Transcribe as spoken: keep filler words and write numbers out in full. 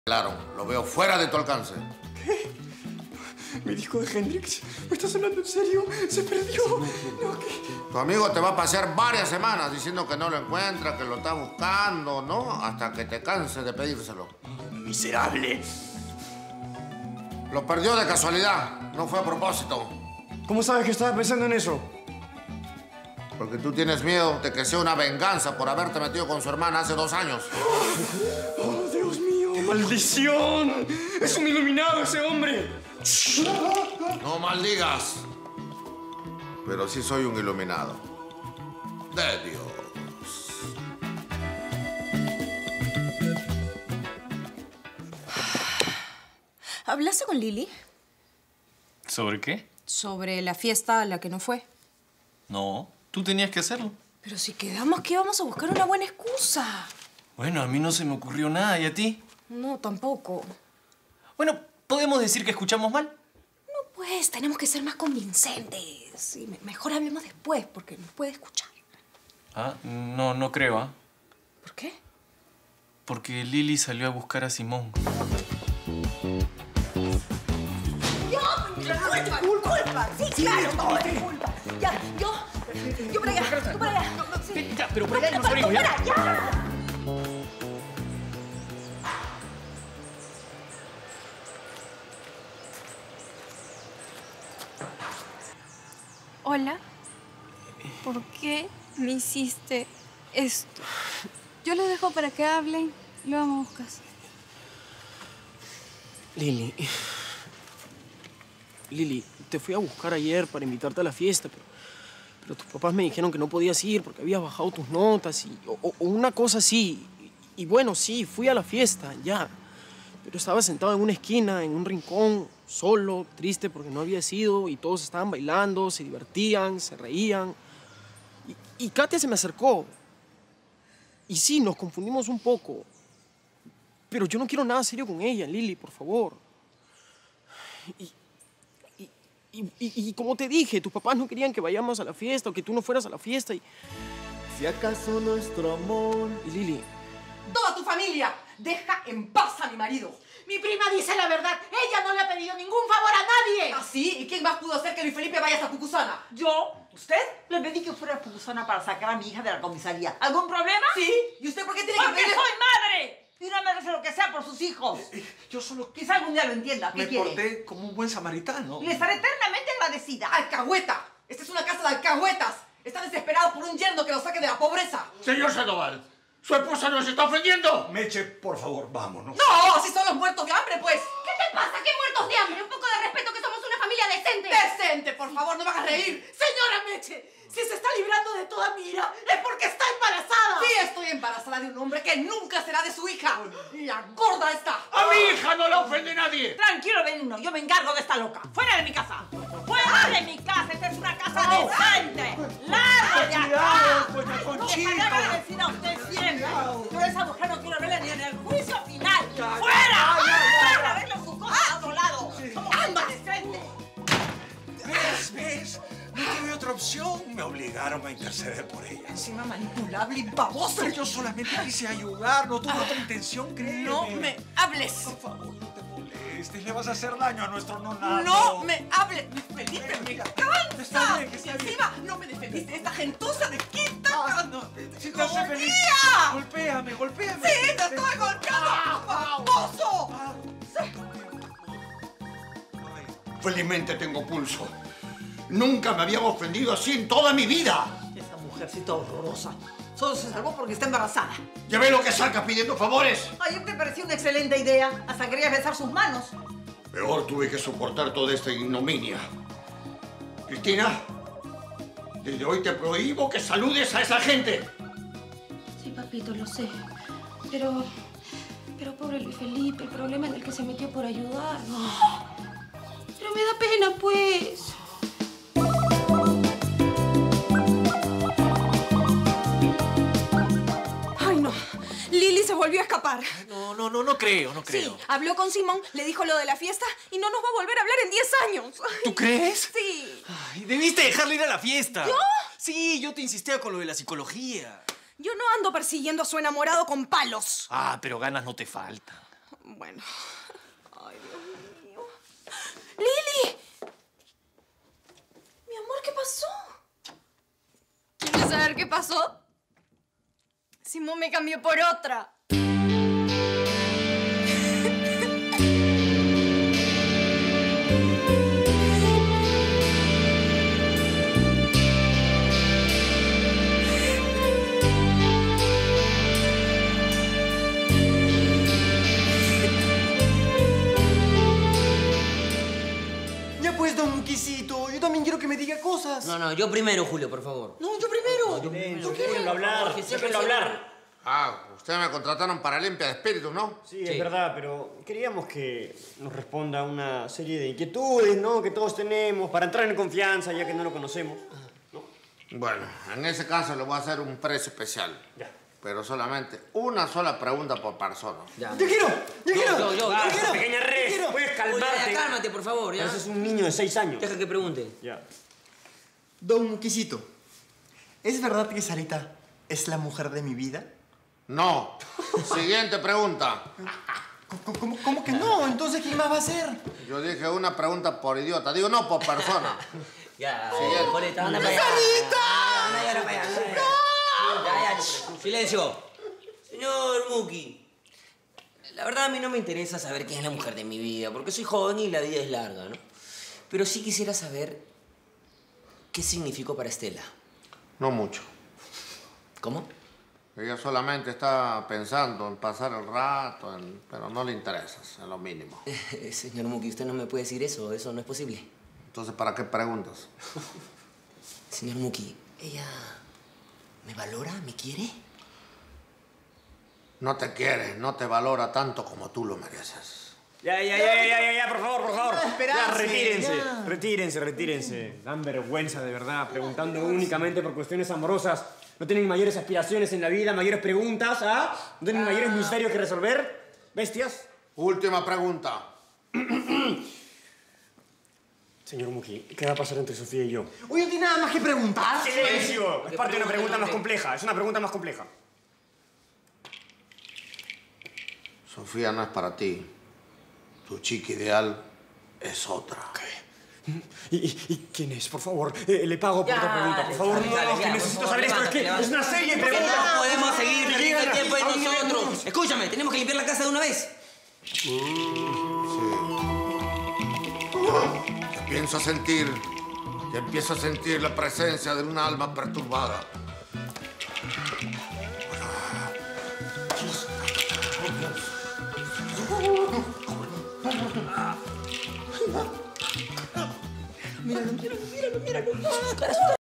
Claro, lo veo fuera de tu alcance. ¿Qué? Mi disco de Hendrix. ¿Me estás hablando en serio? Se perdió. No, ¿qué? Tu amigo te va a pasar varias semanas diciendo que no lo encuentra, que lo está buscando, ¿no? Hasta que te canse de pedírselo. Miserable. Lo perdió de casualidad, no fue a propósito. ¿Cómo sabes que estaba pensando en eso? Porque tú tienes miedo de que sea una venganza por haberte metido con su hermana hace dos años. ¡Oh, Dios mío! ¡Maldición! ¡Es un iluminado ese hombre! No maldigas. Pero sí soy un iluminado. De Dios. ¿Hablaste con Lili? ¿Sobre qué? Sobre la fiesta a la que no fue. No, tú tenías que hacerlo. Pero si quedamos que íbamos a buscar una buena excusa. Bueno, a mí no se me ocurrió nada, ¿y a ti? No, tampoco. Bueno, ¿podemos decir que escuchamos mal? No, pues, tenemos que ser más convincentes. Y me- mejor hablemos después, porque nos puede escuchar. Ah, no, no creo, ¿ah? ¿Por qué? Porque Lili salió a buscar a Simón. ¡Culpa! ¡Culpa! Sí, claro, todo es tu culpa. Ya, yo... Yo para allá, tú para allá. No, no, sí. Ya, pero por allá hay No, unos amigos, ya. para allá. Hola. ¿Por qué me hiciste esto? Yo lo dejo para que hablen. Luego me buscas. Lili. Lili, te fui a buscar ayer para invitarte a la fiesta, pero, pero tus papás me dijeron que no podías ir porque habías bajado tus notas y, o, o una cosa así. Y, y bueno, sí, fui a la fiesta, ya. Pero estaba sentado en una esquina, en un rincón, solo, triste porque no había ido y todos estaban bailando, se divertían, se reían. Y, y Katia se me acercó. Y sí, nos confundimos un poco. Pero yo no quiero nada serio con ella, Lili, por favor. Y, y, y, y, y como te dije, tus papás no querían que vayamos a la fiesta o que tú no fueras a la fiesta y... Si acaso nuestro amor... Y Lili... ¡Toda tu familia! ¡Deja en paz a mi marido! Mi prima dice la verdad. Ella no le ha pedido ningún favor a nadie. ¿Ah, sí? ¿Y quién más pudo hacer que Luis Felipe vaya hasta Pucusana? ¿Yo? ¿Usted? Le pedí que fuera a Pucusana para sacar a mi hija de la comisaría. ¿Algún problema? Sí. ¿Y usted por qué tiene ¡Porque que pedir...? soy madre! Y una madre hace lo que sea por sus hijos. Eh, eh, yo solo... Quizá algún día lo entienda. ¿Qué me quiere? porté como un buen samaritano. Le estaré eternamente agradecida. ¡Alcahueta! Esta es una casa de alcahuetas. Está desesperado por un yerno que lo saque de la pobreza. Señor Sandoval, su esposa nos está ofendiendo. Meche, por favor, vámonos. ¡No! ¡Así son los muertos de hambre, pues! ¿Qué te pasa? ¿Qué muertos de hambre? Un poco de respeto, que somos una familia decente. ¡Decente, por favor! ¡No me hagas reír! ¡Señora Meche! Si se está librando de toda mi ira, es porque está embarazada. Sí, estoy embarazada de un hombre que nunca será de su hija. La gorda está. A mi hija no la ofende nadie. Tranquilo, Benigno. Yo me encargo de esta loca. ¡Fuera de mi casa! ¡Fuera de mi casa! ¡Esta es una casa decente! ¡Largo de acá! Doña Conchita! ¡Dejaré agradecida a usted siempre! Pero esa mujer no quiero verla ni en el juicio final. ¡Fuera! ¡Fuera! ¡Arregla sus cosas a otro lado! ¡Somos ambas decentes! ¿Ves? ¿Ves? No tuve otra opción. Me obligaron a interceder por ella. Encima manipulable y baboso. Pero yo solamente quise ayudar. No tuve otra intención, créeme. No me hables. Por favor, no te molestes. Le vas a hacer daño a nuestro nonato. No me hables. Felipe, me Mira, cansa. está bien, Y está bien. encima no me defendiste de esta gentuza de quinta. Ah, no, si te hace feliz. ¡Golpea! Golpéame, golpéame. ¡Sí, te estoy golpeando! ¡Baboso! Felizmente tengo pulso. Nunca me habían ofendido así en toda mi vida. Esa mujercita horrorosa. Solo se salvó porque está embarazada. ¿Ya ves lo que saca pidiendo favores? Ayer te pareció una excelente idea. Hasta querías besar sus manos. Peor tuve que soportar toda esta ignominia. Cristina, desde hoy te prohíbo que saludes a esa gente. Sí, papito, lo sé. Pero... Pero pobre Luis Felipe, el problema en el que se metió por ayudarnos. Pero me da pena, pues. Ay, no. Lili se volvió a escapar. No, no, no, no creo, no creo. Sí, habló con Simón, le dijo lo de la fiesta y no nos va a volver a hablar en diez años. ¿Tú crees? Sí. Ay, debiste dejarle ir a la fiesta. ¿Yo? Sí, yo te insistía con lo de la psicología. Yo no ando persiguiendo a su enamorado con palos. Ah, pero ganas no te faltan. Bueno. Ay, Dios mío. ¡Lili! Mi amor, ¿qué pasó? ¿Quieres saber qué pasó? Simón me cambió por otra. Ya pues, don Muquisito, yo también quiero que me diga cosas. No, no, yo primero, Julio, por favor. No, yo primero. No, yo primero. ¿Por qué? Déjenlo hablar, déjenlo hablar. Ah, ustedes me contrataron para limpia de espíritus, ¿no? Sí, es verdad, pero queríamos que nos responda una serie de inquietudes, ¿no? Que todos tenemos para entrar en confianza, ya que no lo conocemos. ¿No? Bueno, en ese caso le voy a hacer un precio especial. Ya. Pero solamente una sola pregunta por persona. Ya. ¡Yo quiero! ¡Yo quiero! yo, yo, ¡Yo yo. quiero! Pequeña red, quiero. puedes Oye, calmarte. ya, cálmate, por favor, ya. Pero ese es un niño de seis años. Deja que pregunte. Ya. Don Muquisito, ¿es verdad que Sarita es la mujer de mi vida? No. Siguiente pregunta. ¿Cómo, cómo, cómo que no? Entonces, ¿quién más va a ser? Yo dije una pregunta por idiota. Digo, no por persona. Ya, Siguiente. Boleta, anda para allá. Anda, anda, anda para allá. Ya, ya, silencio. Señor Muki, la verdad a mí no me interesa saber quién es la mujer de mi vida, porque soy joven y la vida es larga, ¿no? Pero sí quisiera saber qué significó para Estela. No mucho. ¿Cómo? Ella solamente está pensando en pasar el rato, en- pero no le interesas, en lo mínimo. Eh, señor Muki, usted no me puede decir eso, eso no es posible. Entonces, ¿para qué preguntas? Señor Muki, ¿ella me valora, me quiere? No te quiere, no te valora tanto como tú lo mereces. Ya, ya, ya, ya, ya, ya, por favor, por favor. Ya, esperarse, Ya, retírense, ya. retírense, retírense. Dan vergüenza, de verdad, preguntando únicamente por cuestiones amorosas. ¿No tienen mayores aspiraciones en la vida, mayores preguntas, ah? ¿No tienen mayores misterios que resolver? ¿Bestias? Última pregunta. Señor Muki, ¿qué va a pasar entre Sofía y yo? Oye, no tiene nada más que preguntar. ¡Silencio! Es parte de una pregunta más compleja, es una pregunta más compleja. Sofía no es para ti. Tu chica ideal es otra. ¿Y, y, y quién es? Por favor, eh, le pago por Ya, otra pregunta, por favor. dale, No, dale, que ya, necesito por favor, saber esto. Es que levántate, es una serie de Porque preguntas. no podemos seguir perdiendo el Dígala, tiempo de a mí me- nosotros. Escúchame, tenemos que limpiar la casa de una vez. Sí. Ya empiezo a sentir, ya empiezo a sentir la presencia de un alma perturbada. Míralo, míralo, míralo, míralo.